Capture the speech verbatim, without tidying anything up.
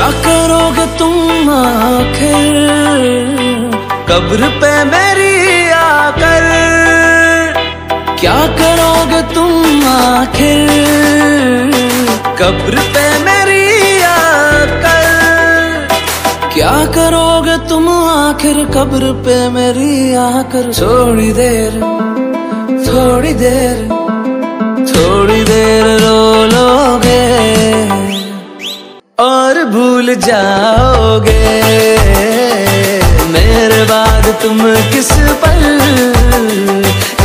क्या करोगे तुम आखिर कब्र पे मेरी आकर, क्या करोगे तुम आखिर कब्र पे मेरी आकर, क्या करोगे तुम आखिर कब्र पे मेरी आकर। थोड़ी देर थोड़ी देर थोड़ी देर रो लोगे और भूल जाओगे मेरे बाद तुम किस पल